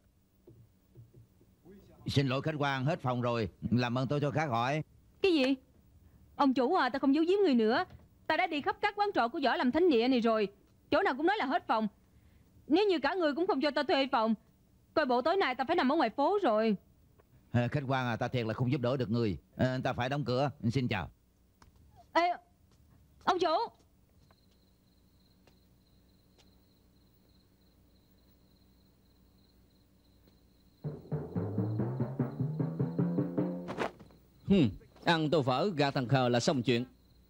Xin lỗi khách quan, hết phòng rồi. Làm ơn tôi cho khác hỏi. Cái gì? Ông chủ à, ta không giấu giếm người nữa. Ta đã đi khắp các quán trọ của Võ Lâm Thánh Địa này rồi. Chỗ nào cũng nói là hết phòng. Nếu như cả người cũng không cho ta thuê phòng, coi bộ tối nay ta phải nằm ở ngoài phố rồi. Khách quan à, ta thiệt là không giúp đỡ được người. Ta phải đóng cửa. Xin chào. Ê, ông chủ. Ăn tô phở gà thằng khờ là xong chuyện.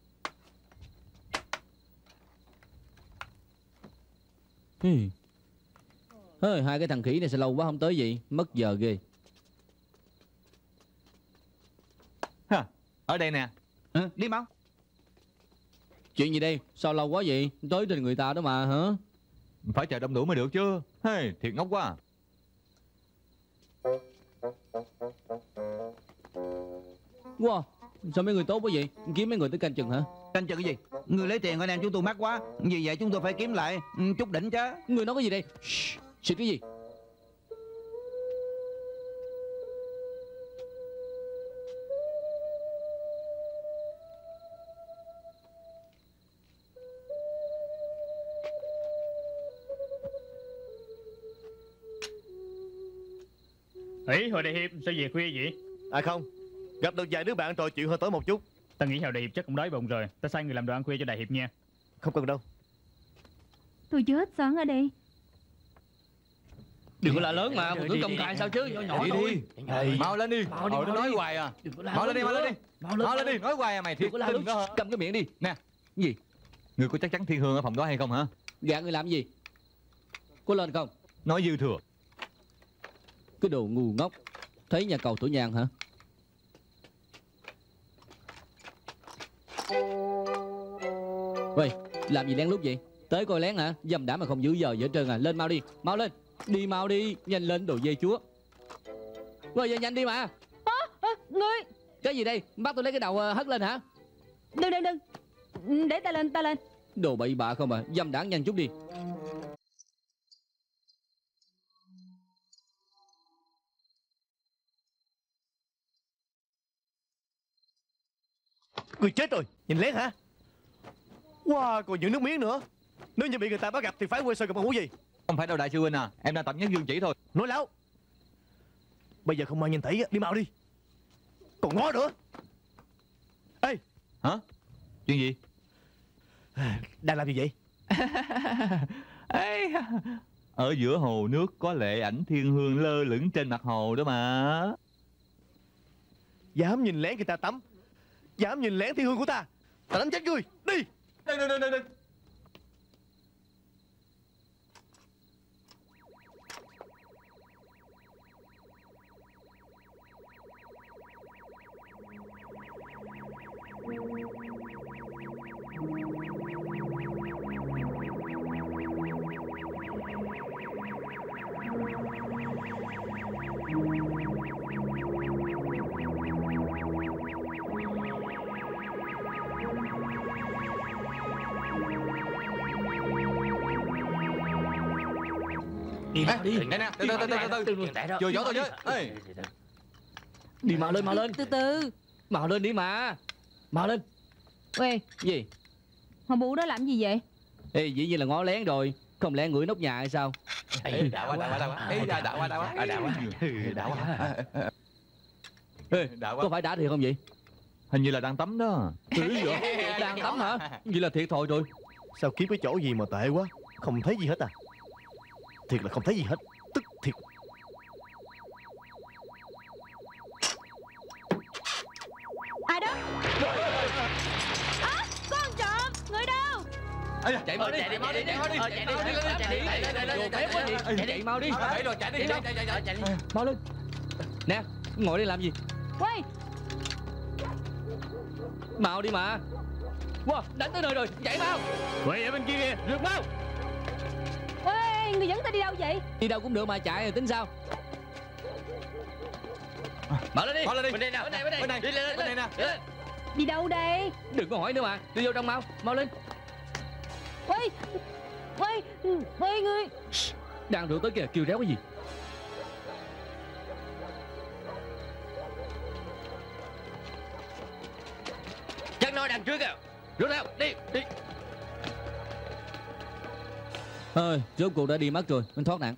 Hai cái thằng khỉ này sẽ lâu quá không tới gì. Mất giờ ghê. Ở đây nè. Đi mau. Chuyện gì đây? Sao lâu quá vậy? Tới trên người ta đó mà hả? Phải chờ đông đủ mới được chứ. Thiệt ngốc quá. Wow, sao mấy người tốt quá vậy? Kiếm mấy người tới canh chừng hả? Canh chừng cái gì? Người lấy tiền anh em chúng tôi mắc quá. Vì vậy chúng tôi phải kiếm lại chút đỉnh chứ. Người nói cái gì đây? Xịt cái gì? Ý, hồi đại hiệp sao về khuya vậy? À không, gặp được vài đứa bạn trò chuyện hơi tối một chút. Ta nghĩ Hào đại hiệp chắc cũng đói bụng rồi. Ta sai người làm đồ ăn khuya cho đại hiệp nha. Không cần đâu. Tôi chưa hết sáng ở đây. Đừng có la lớn mà, một thứ công khai sao chứ, nhỏ nhỏ thôi. Mau lên đi. Nó nói hoài à. Mau lên đi. Mau lên đi, nói hoài à mày, thiệt tình đó hả? Cầm cái miệng đi. Nè. Gì? Người có chắc chắn Thiên Hương ở phòng đó hay không hả? Gạt người làm gì? Có lên không? Nói dư thừa. Cái đồ ngu ngốc. Thấy nhà cầu Tử Nhàn hả?喂, làm gì lén lút vậy? Tới coi lén hả? Dâm đã mà không giữ giờ dở trơn à. Lên mau đi, mau lên. Đi mau đi, nhanh lên đồ dê chúa. Rồi giờ nhanh đi mà. Ngươi. Cái gì đây? Bắt tôi lấy cái đầu hất lên hả? Đừng. Để ta lên. Đồ bậy bạ không à. Dâm đảng nhanh chút đi. Người chết rồi, nhìn lén hả? Wow, còn những nước miếng nữa. Nếu như bị người ta bắt gặp thì phải quê sơn gặp hũ gì? Không phải đâu đại sư huynh à. Em đang tập nhất dương chỉ thôi. Nói láo. Bây giờ không mang nhìn thấy, đi mau đi. Còn ngó nữa. Ê. Hả? Chuyện gì? Đang làm gì vậy? Ở giữa hồ nước có lệ ảnh Thiên Hương lơ lửng trên mặt hồ đó mà. Dám nhìn lén người ta tắm, dám nhìn lén Thiên Hương của ta, ta đánh chết ngươi. Đi. Đừng. Đi mau đi. Đây nè, từ từ. Vừa giỏ tôi với. Đi mau lên. Từ từ. Mau lên đi mà. Mau lên. Ê, Gì? họ bụ đó làm gì vậy? Ê, dĩ nhiên là ngó lén rồi. Không lẽ ngửi nóc nhà hay sao? Đã quá. Ê, có phải đã thiệt không vậy? Hình như là đang tắm đó. Đang tắm hả? Vậy là thiệt thòi rồi. Sao kiếm cái chỗ gì mà tệ quá. Không thấy gì hết à. Thiệt là không thấy gì hết. Tức thiệt. Ai đó? Con trộm. Người đâu? Chạy mau đi. Chạy mau đi. Mau lên. Nè, ngồi đây làm gì? Quay. Mau đi mà. Wow, đánh tới nơi rồi. Chạy mau. Quay ở bên kia kìa, rượt mau. Ê, người dẫn ta đi đâu vậy? Đi đâu cũng được mà, chạy rồi tính sao? Mở lên đi. Bên đây nào. Bên này. Đi lên nè. Đi đâu đây? Đừng có hỏi nữa mà. Đi vô trong mau. Mau lên. Quay người. Đang rượt tới kìa, kêu réo cái gì? Chân nói đằng trước kìa. Rút theo, đi. Ơi, rốt cuộc đã đi mất rồi, mình thoát nạn.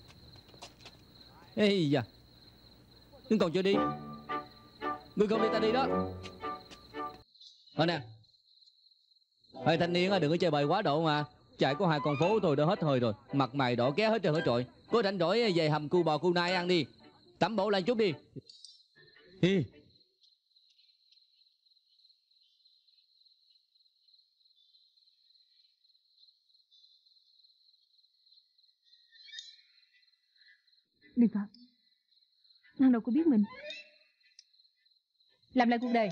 Ê da, nhưng còn chưa đi. Người không đi ta đi đó. Nè, hai thanh niên đừng có chơi bời quá độ mà. Chạy có 2 con phố thôi đã hết hơi rồi. Mặt mày đỏ ké hết trơn hết trọi. Có rảnh rỗi về hầm cu bò cu nai ăn đi. Tắm bổ lại chút đi. Đừng vào. Hắn đâu có biết mình. Làm lại cuộc đời.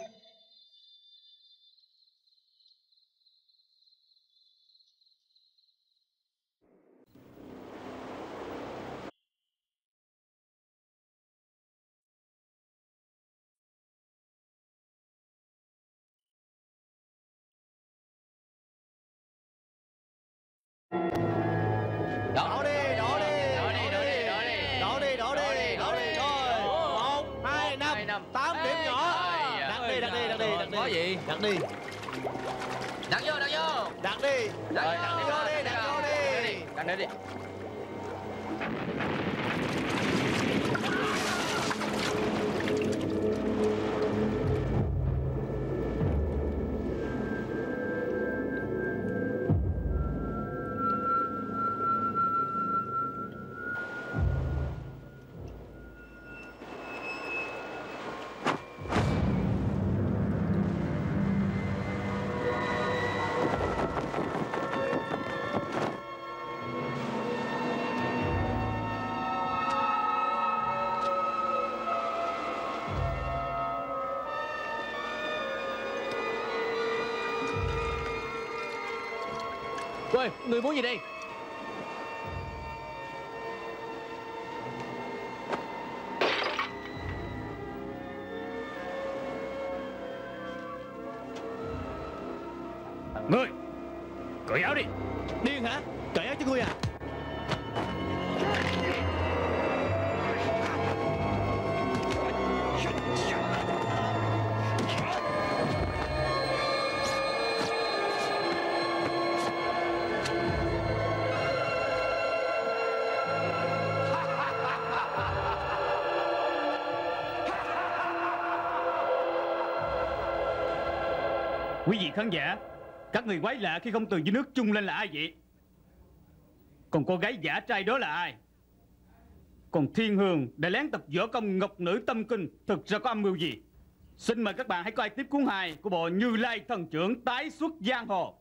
Đổ đi. Rồi 1, 2, 5 8 điểm nhỏ. Đặt đi. Có gì? Đặt đi. Đặt vô. Đặt đi. Đặt vô đi. Đặt đi. Ôi, người muốn gì đây? Ngươi, cởi áo đi. Điên hả? Cởi áo cho ngươi à? Quý vị khán giả, các người quái lạ khi không từ dưới nước chung lên là ai vậy? Còn cô gái giả trai đó là ai? Còn thiên hương đã lén tập võ công ngọc nữ tâm kinh, thực ra có âm mưu gì? Xin mời các bạn hãy coi tiếp cuốn 2 của bộ Như Lai Thần Trưởng tái xuất giang hồ.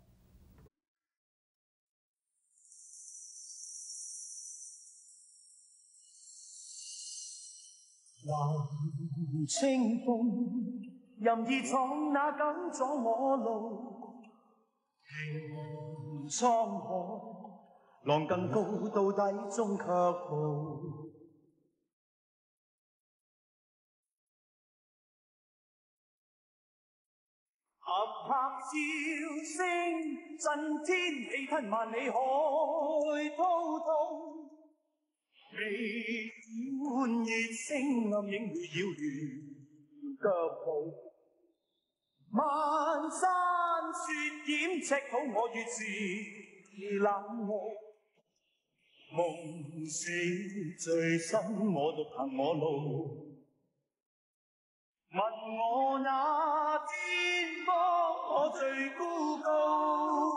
南清風任意闖，哪敢阻我路？平滄海，浪更高，到底終卻步。合拍照聲，震天氣吞萬里海滔滔。 未滿月星暗影會擾亂腳步，漫山雪掩赤土，我越是冷漠。夢死最深，我獨行我路。問我那天方可最孤高？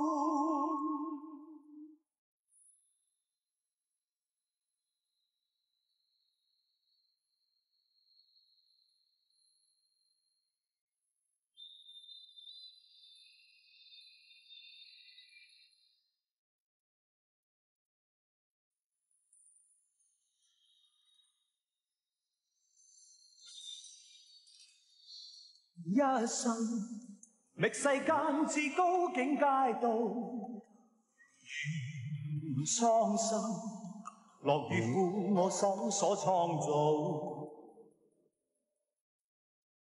一生覓世間至高境界道，願蒼生樂與苦我手所創造。